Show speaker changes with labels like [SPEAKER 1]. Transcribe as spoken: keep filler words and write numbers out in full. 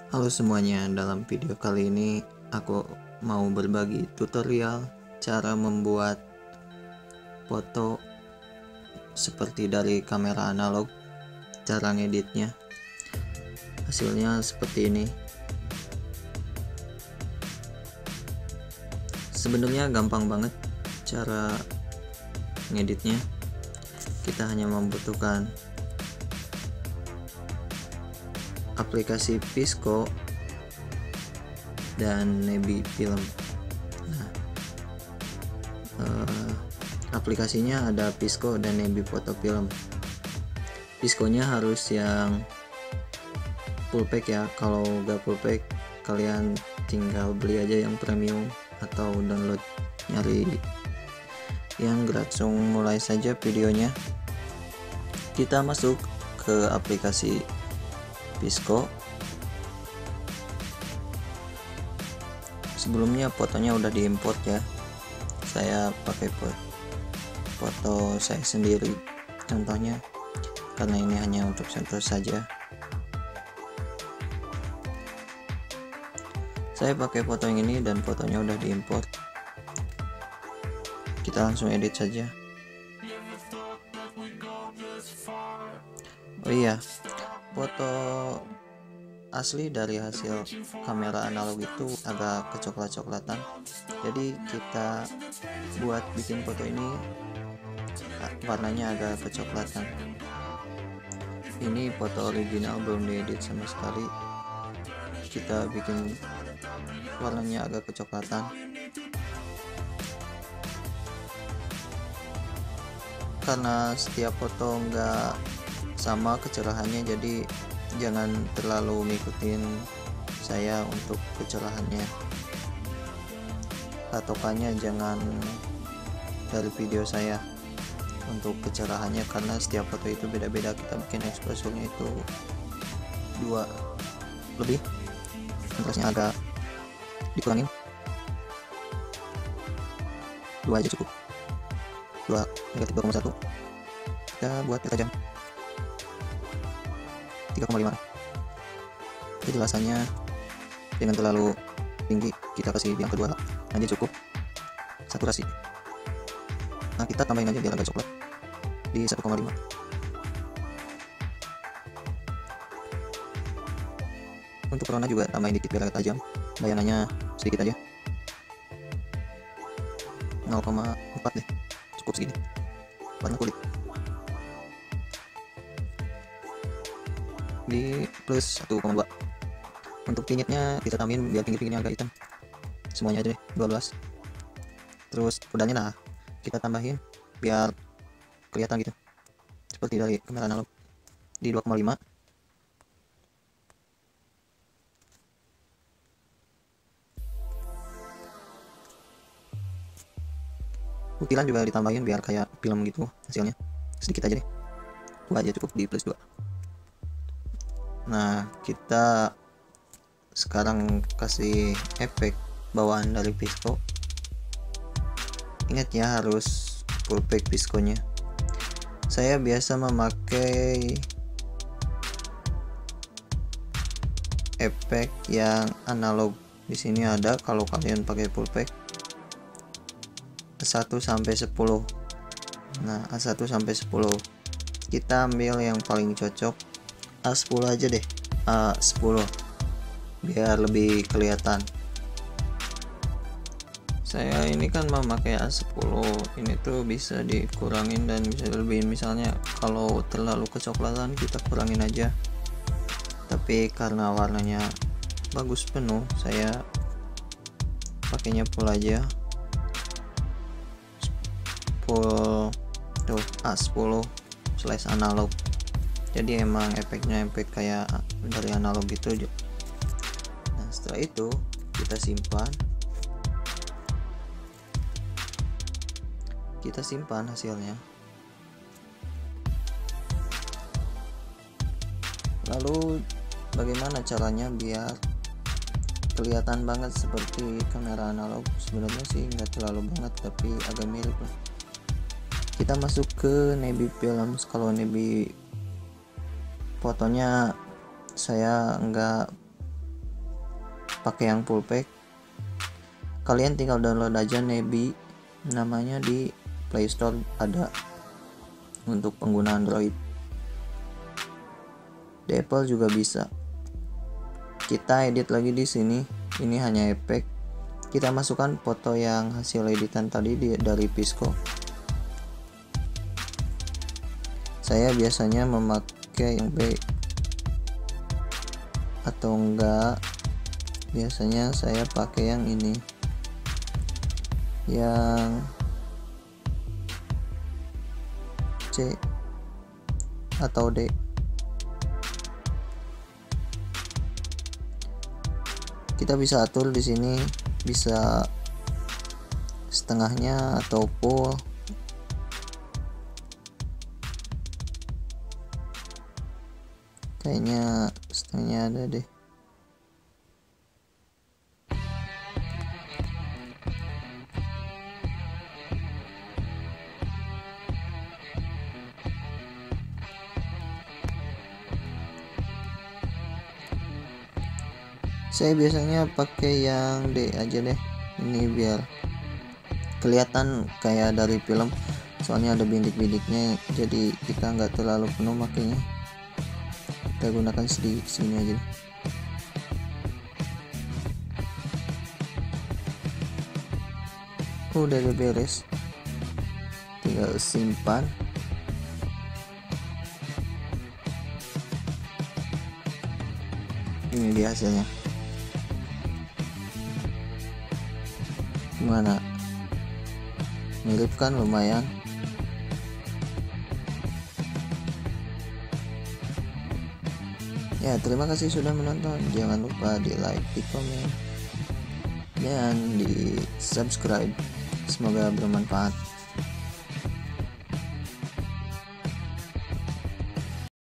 [SPEAKER 1] Halo semuanya, dalam video kali ini aku mau berbagi tutorial cara membuat foto seperti dari kamera analog, cara ngeditnya. Hasilnya seperti ini. Sebenarnya gampang banget cara ngeditnya. Kita hanya membutuhkan aplikasi Pisco dan Nebi Film. Nah, eh, aplikasinya ada Pisco dan Nebi Foto Film. Pisco-nya harus yang full pack ya. Kalau nggak full pack, kalian tinggal beli aja yang premium atau download, nyari yang gratis. Mulai saja videonya. Kita masuk ke aplikasi Pisco. Sebelumnya fotonya udah diimport ya. Saya pakai foto saya sendiri contohnya, karena ini hanya untuk contoh saja. Saya pakai foto yang ini dan fotonya udah diimport. Kita langsung edit saja. Oh iya, foto asli dari hasil kamera analog itu agak kecoklat-coklatan, jadi kita buat bikin foto ini warnanya agak kecoklatan. Ini foto original, belum diedit sama sekali. Kita bikin warnanya agak kecoklatan karena setiap foto enggak sama kecerahannya, jadi jangan terlalu ngikutin saya untuk kecerahannya. Patokannya jangan dari video saya untuk kecerahannya, karena setiap foto itu beda-beda. Kita bikin exposurnya itu dua lebih, kontrasnya agak dikurangin, dua aja cukup, dua negatif dua koma satu. Kita buat tajam tiga koma lima. Kejelasannya jangan terlalu tinggi, kita kasih yang kedua aja cukup. Saturasi, nah kita tambahin aja biar agak coklat di satu koma lima. Untuk corona juga tambahin dikit biar agak tajam, bayangannya sedikit aja, nol koma empat deh, cukup segini. Warna kulit di plus satu koma dua. Untuk pinyitnya kita tambahin biar pinggir-pinggirnya agak hitam, semuanya aja deh dua belas. Terus pedalnya nah kita tambahin biar kelihatan gitu seperti dari kamera analog di dua koma lima. Utilan juga ditambahin biar kayak film gitu hasilnya, sedikit aja deh, dua aja cukup di plus dua. Nah, kita sekarang kasih efek bawaan dari Pisco. Ingat ya, harus full pack Pisco-nya. Saya biasa memakai efek yang analog. Di sini ada, kalau kalian pakai full pack satu sampai sepuluh. Nah, A satu sampai sepuluh. Kita ambil yang paling cocok A sepuluh aja deh, A sepuluh biar lebih kelihatan. Saya ini kan memakai A sepuluh, ini tuh bisa dikurangin dan bisa lebihin. Misalnya kalau terlalu kecoklatan kita kurangin aja, tapi karena warnanya bagus penuh, saya pakainya full aja, full tuh A sepuluh slash analog. Jadi emang efeknya efek kayak dari analog gitu. Nah, setelah itu kita simpan kita simpan hasilnya. Lalu bagaimana caranya biar kelihatan banget seperti kamera analog? Sebenarnya sih nggak terlalu banget, tapi agak mirip lah. Kita masuk ke Nebi Film. Kalau Nebi fotonya saya nggak pakai yang full pack, kalian tinggal download aja Nebi, namanya di Play Store ada untuk pengguna Android. Di Apple juga bisa. Kita edit lagi di sini. Ini hanya efek. Kita masukkan foto yang hasil editan tadi di, dari Pisco. Saya biasanya memakai yang B, atau enggak biasanya saya pakai yang ini, yang C atau D. Kita bisa atur di sini, bisa setengahnya atau full. Kayaknya setengahnya ada deh. Saya biasanya pakai yang D aja deh, ini biar kelihatan kayak dari film, soalnya ada bintik-bintiknya, jadi kita nggak terlalu penuh makanya. Kita gunakan sedikit sini aja deh. Udah beres, tinggal simpan. Ini dia hasilnya. Gimana? Mirip kan, lumayan. Ya, terima kasih sudah menonton. Jangan lupa di like, di komen, dan di subscribe. Semoga bermanfaat.